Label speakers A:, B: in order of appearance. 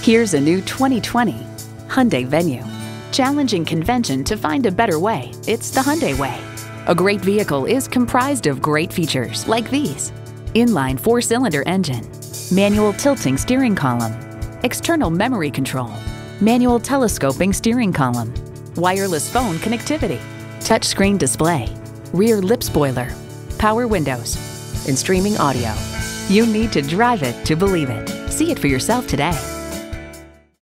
A: Here's a new 2020 Hyundai Venue. Challenging convention to find a better way. It's the Hyundai way. A great vehicle is comprised of great features like these: inline 4-cylinder engine, manual tilting steering column, external memory control, manual telescoping steering column, wireless phone connectivity, touchscreen display, rear lip spoiler, power windows, and streaming audio. You need to drive it to believe it. See it for yourself today.